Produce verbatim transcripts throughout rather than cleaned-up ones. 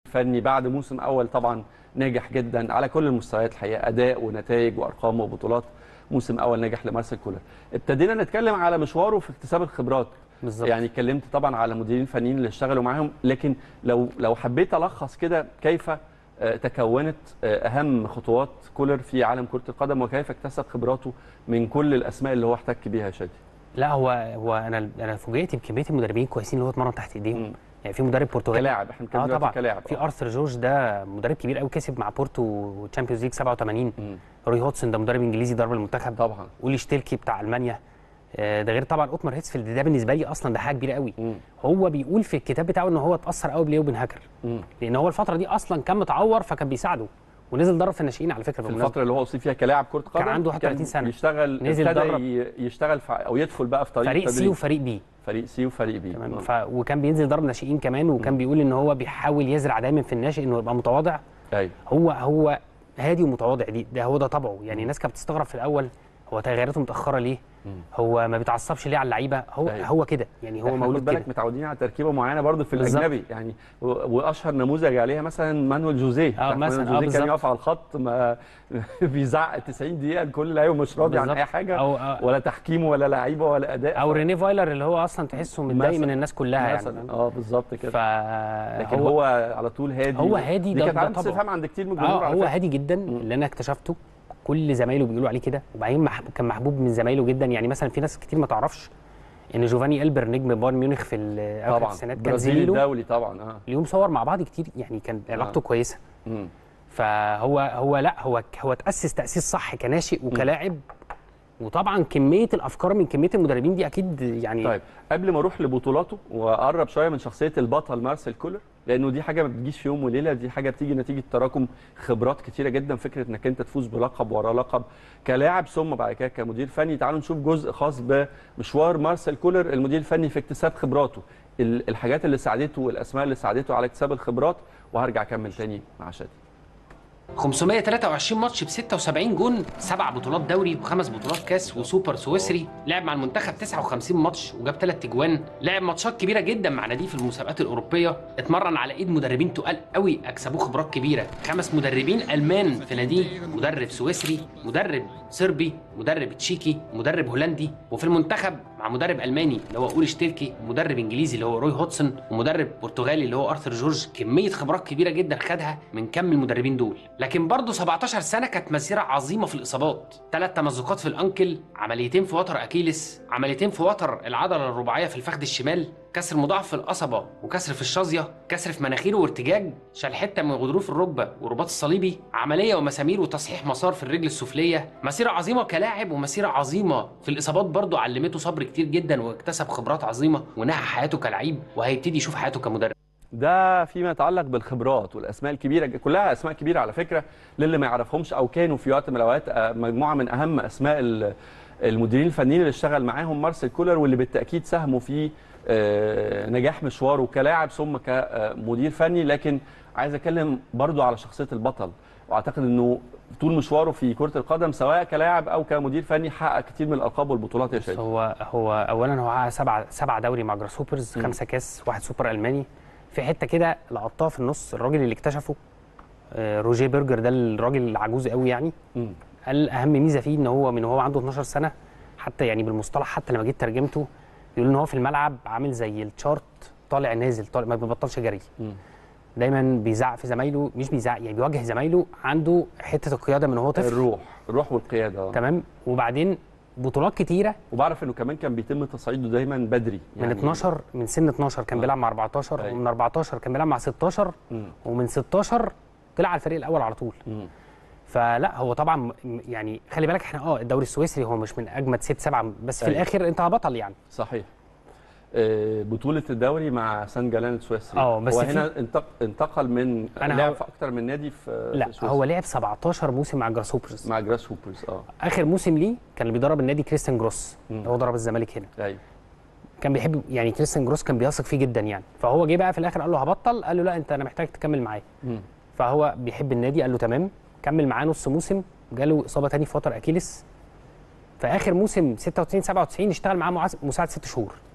فني بعد موسم اول طبعا ناجح جدا على كل المستويات الحقيقه، اداء ونتائج وارقام وبطولات. موسم اول ناجح لمارسيل كولر. ابتدينا نتكلم على مشواره في اكتساب الخبرات بالظبط. يعني اتكلمت طبعا على مديرين فنيين اللي اشتغلوا معاهم، لكن لو لو حبيت الخص كده كيف تكونت اهم خطوات كولر في عالم كره القدم وكيف اكتسب خبراته من كل الاسماء اللي هو احتك بيها يا شادي؟ لا هو هو انا انا فوجئت بكميه المدربين كويسين اللي هو اتمرن تحت ايديهم. يعني في مدرب برتغالي كلاعب، احنا بنتكلم آه دلوقتي طبعا كلاعب. في ارثر جورج ده مدرب كبير قوي، كسب مع بورتو تشامبيونز ليج سبعة وثمانين. مم. روي هودسون ده مدرب انجليزي ضرب المنتخب طبعا. اولي شتيلكي بتاع المانيا. آه ده غير طبعا اوتمار هيتسفيلد، ده بالنسبه لي اصلا ده حاجه كبيره قوي. مم. هو بيقول في الكتاب بتاعه ان هو اتاثر قوي بليو بن هاكر، لان هو الفتره دي اصلا كان متعور فكان بيساعده، ونزل درب في الناشئين على فكره. في الفتره اللي هو اصيب فيها كلاعب كره قدم كان عنده واحد وثلاثين سنه، يشتغل نزل درب يشتغل في او يدخل بقى في طريق فريق سي وفريق بي فريق سي وفريق بي تمام. ف... وكان بينزل ضرب ناشئين كمان، وكان م. بيقول ان هو بيحاول يزرع دايما في الناشئ انه يبقى متواضع. ايوه هو هو هادي ومتواضع، دي ده هو ده طبعه. يعني الناس كانت بتستغرب في الاول هو تغييراته متاخره ليه؟ مم. هو ما بيتعصبش ليه على اللعيبه؟ هو أيوة. هو كده يعني، هو مولود كده. بالك متعودين على تركيبه معينه برضه في الاجنبي يعني، واشهر نموذج عليها مثلا مانويل جوزيه. اه مثلا مانويل جوزيه آه كان يقف على الخط ما بيزعق تسعين دقيقه لكل لعيبه، مش راضي عن اي حاجه أو آه ولا تحكيم ولا لعيبه ولا اداء. او ريني فايلر اللي هو اصلا تحسه متضايق من الناس كلها مثلا. يعني. اه بالظبط كده. ف... لكن هو, هو على طول هادي. هو هادي، دي كانت علامه استفهام عند كتير من الجمهور. آه هو هادي جدا. م. اللي انا اكتشفته كل زمايله بيقولوا عليه كده، وبعدين محبوب كان محبوب من زمايله جدا. يعني مثلا في ناس كتير ما تعرفش ان جوفاني البر نجم بايرن ميونخ في اواخر السنوات كان زميله الدولي طبعا. اه اليوم صور مع بعض كتير يعني، كان علاقته آه. كويسه. مم. فهو هو لا هو هو تاسس تاسيس صح كناشئ وكلاعب. وطبعا كميه الافكار من كميه المدربين دي اكيد يعني. طيب قبل ما اروح لبطولاته واقرب شويه من شخصيه البطل مارسيل كولر، لانه دي حاجه ما بتجيش في يوم وليله، دي حاجه بتيجي نتيجه تراكم خبرات كتيره جدا. فكره انك انت تفوز بلقب ورا لقب كلاعب ثم بعد كده كمدير فني. تعالوا نشوف جزء خاص بمشوار مارسيل كولر المدير الفني في اكتساب خبراته، الحاجات اللي ساعدته والاسماء اللي ساعدته على اكتساب الخبرات، وهرجع اكمل تاني مع شادي. خمسمائة وثلاثة وعشرين ماتش ب ستة وسبعين جون، سبع بطولات دوري وخمس بطولات كاس وسوبر سويسري، لعب مع المنتخب تسعة وخمسين ماتش وجاب ثلاث اجوان، لعب ماتشات كبيره جدا مع ناديه في المسابقات الاوروبيه، اتمرن على ايد مدربين تقال قوي اكسبوه خبرات كبيره، خمس مدربين المان في ناديه، مدرب سويسري، مدرب صربي، مدرب تشيكي، مدرب هولندي، وفي المنتخب مع مدرب الماني اللي هو اولي شتيلكي، مدرب انجليزي اللي هو روي هودسون، ومدرب برتغالي اللي هو ارثر جورج. كميه خبرات كبيره جدا خدها من كم المدربين دول. لكن برضه سبعتاشر سنه كانت مسيره عظيمه في الاصابات، ثلاث تمزقات في الانكل، عمليتين في وتر اكيلس، عمليتين في وتر العضله الرباعيه في الفخذ الشمال، كسر مضاعف في القصبه وكسر في الشظيه، كسر في مناخيره وارتجاج، شال حته من غضروف الركبه والرباط الصليبي، عمليه ومسامير وتصحيح مسار في الرجل السفليه. مسيره عظيمه كلاعب ومسيره عظيمه في الاصابات برضه، علمته صبر كتير جدا واكتسب خبرات عظيمه ونهى حياته كلاعب وهيبتدي يشوف حياته كمدرب. ده فيما يتعلق بالخبرات والاسماء الكبيره، كلها اسماء كبيره على فكره للي ما يعرفهمش او كانوا في وقت من الاوقات مجموعه من اهم اسماء المديرين الفنيين اللي اشتغل معاهم مارسيل كولر، واللي بالتاكيد ساهموا في نجاح مشواره كلاعب ثم كمدير فني. لكن عايز اتكلم برضو على شخصيه البطل، واعتقد انه طول مشواره في كره القدم سواء كلاعب او كمدير فني حقق كتير من الالقاب والبطولات يا شادي. هو هو اولا هو حقق سبعه سبعه دوري مع جراس هوبرز، خمسه كاس، واحد سوبر الماني. في حته كده لقطها في النص، الراجل اللي اكتشفه روجيه برجر ده، الراجل العجوز قوي يعني، م. قال اهم ميزه فيه ان هو من هو عنده اتناشر سنه، حتى يعني بالمصطلح حتى لما جيت ترجمته بيقول ان هو في الملعب عامل زي الشارت، طالع نازل طالع ما بيبطلش جري. م. دايما بيزعق في زمايله، مش بيزعق يعني بيواجه زمايله، عنده حته القياده من هو طفل، الروح الروح والقياده. تمام. وبعدين بطولات كتيره، وبعرف انه كمان كان بيتم تصعيده دايما بدري يعني من اتناشر، من سن اتناشر كان آه. بيلعب مع اربعتاشر، أي. ومن اربعتاشر كان بيلعب مع ستاشر، م. ومن ستاشر طلع على الفريق الاول على طول. م. فلا هو طبعا يعني خلي بالك احنا اه الدوري السويسري هو مش من اجمد ست سبعه، بس في أي. الاخر انت بطل يعني. صحيح. بطولة الدوري مع سان جالان السويسري، اه بس هو هنا انتقل من لعب في اكتر من نادي في لا في هو لعب سبعتاشر موسم مع جراس هوبرز. مع جراس هوبرز اه اخر موسم ليه كان بيدرب النادي كريستيان جروس، هو ضرب الزمالك هنا. ايوه كان بيحب يعني كريستيان جروس كان بيثق فيه جدا يعني، فهو جه بقى في الاخر قال له هبطل، قال له لا انت انا محتاج تكمل معايا. فهو بيحب النادي، قال له تمام، كمل معاه نص موسم، جاله اصابه ثاني في وتر اكيلس، في اخر موسم ستة وتسعين سبعة وتسعين اشتغل معاه مساعد ست شهور.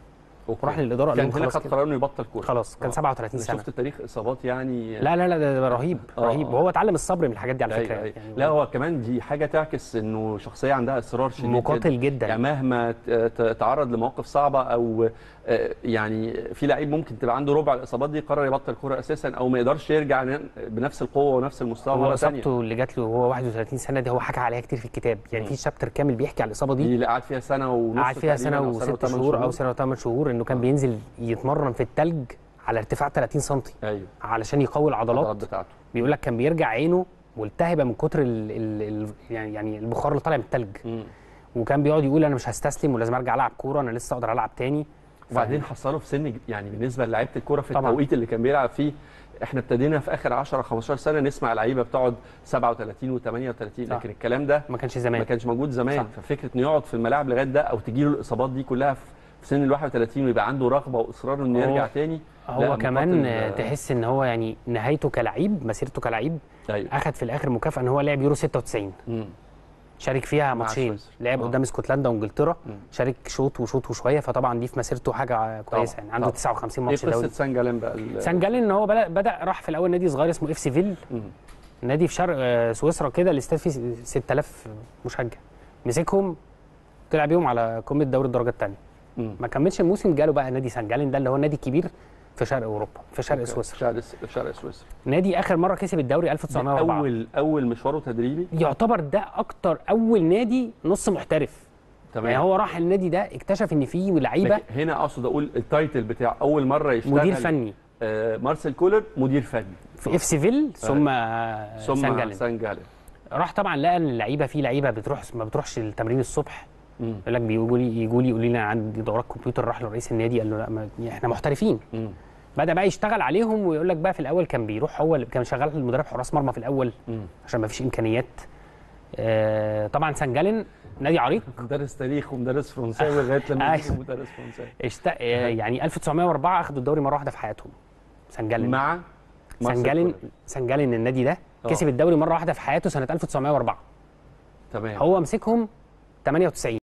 وراح للاداره قال كان لهم هنا خلاص خد كده. قرار انه يبطل كوره. خلاص كان آه. سبعة وثلاثين أنا سنه. شفت تاريخ اصابات يعني. لا لا لا ده ده رهيب آه. رهيب، وهو اتعلم الصبر من الحاجات دي على فكره. أيوة أيوة. يعني لا هو كمان دي حاجه تعكس انه شخصيه عندها اصرار شديد مقاتل جدا. يعني مهما ت- ت- تعرض لمواقف صعبه او آه، يعني في لعيب ممكن تبقى عنده ربع الاصابات دي قرر يبطل كوره اساسا او ما يقدرش يرجع ن- بنفس القوه ونفس المستوى هو مره ثانيه. اصابته اللي جات له وهو واحد وثلاثين سنه دي هو حكى عليها كتير في الكتاب، يعني في شابتر كامل بيحكي على الاصابه دي دي. اللي قعد فيها سنه ونص قعد فيها سنه تقريباً أو وست وثمان شهور او سنه وثمان شهور، انه كان بينزل يتمرن في التلج على ارتفاع ثلاثين سم ايوه علشان يقوي العضلات. العضلات بتاعته. بيقول لك كان بيرجع عينه ملتهبه من كتر ال ال ال يعني يعني البخار اللي طالع من التلج. مم. وكان بيقعد يقول انا مش هستسلم ولازم ارجع العب كوره، انا لسه اقدر العب تاني. وبعدين حصله في سن يعني بالنسبه للعيبه الكوره في طبعاً. التوقيت اللي كان بيلعب فيه. احنا ابتدينا في اخر عشرة خمستاشر سنه نسمع لعيبه بتقعد سبعة وثلاثين وثمانية وثلاثين، صح. لكن الكلام ده ما كانش زمان. ما كانش موجود زمان. صح. ففكره انه يقعد في الملاعب لغايه ده او تجيله الاصابات دي كلها في في سن ال واحد وثلاثين ويبقى عنده رغبه واصرار انه هو- يرجع تاني. لا، هو كمان مقاتل، آه، تحس ان هو يعني نهايته كلعيب، مسيرته كلعيب ايوه اخذ في الاخر مكافاه ان هو لعب يورو ستة وتسعين، مم. شارك فيها مع ماتشين، سويسرا. لعب آه. قدام اسكتلندا وانجلترا، مم. شارك شوط وشوط وشويه، فطبعا دي في مسيرته حاجه كويسه يعني. عنده طبعاً. تسعة وخمسين ايه ماتش قصه دوري. سان جالين بقى ال- سان جالين ان هو بدا, بدأ راح في الاول نادي صغير اسمه اف سي فيل، مم. نادي في شرق آه، سويسرا كده، الاستاد فيه ستة آلاف مشجع. مسكهم طلع بيهم على قمه دوري الدرجه الثانيه. مم. ما كملش الموسم جاله بقى نادي سان جالين ده اللي هو نادي كبير في شرق اوروبا، في شرق أوكي. سويسرا. شرق شرق سويسرا. نادي اخر مره كسب الدوري ألف وتسعمائة وأربعة. اول اول مشواره تدريبي. يعتبر ده اكتر اول نادي نص محترف. تمام. يعني هو راح النادي ده اكتشف ان فيه لعيبه. لكن هنا اقصد اقول التايتل بتاع اول مره يشتغل مدير فني آه مارسيل كولر مدير فني في اف سي فيل ثم آه، ثم سان جالين. سان جالين. راح طبعا لقى ان اللعيبه في لعيبه بتروح ما بتروحش التمرين الصبح. مم. يقول لك بيجوا لي يجوا لي يقولوا لي انا عندي دورات كمبيوتر. راح لرئيس النادي قال له لا ما احنا محترفين. مم. بدا بقى يشتغل عليهم، ويقول لك بقى في الاول كان بيروح هو اللي كان شغال المدرب حراس مرمى في الاول مم. عشان ما فيش امكانيات. آه طبعا سان جالين نادي عريق. مدرس تاريخ ومدرس فرنساوي لغايه لما أيوة. يجي مدرس فرنساوي اشت... آه يعني ألف وتسعمائة وأربعة اخذوا الدوري مره واحده في حياتهم. سان جالين مع سان مارسيل جالين كولر. سان جالين النادي ده آه. كسب الدوري مره واحده في حياته سنه ألف وتسعمائة وأربعة. تمام. هو مسكهم ثمانية وتسعين.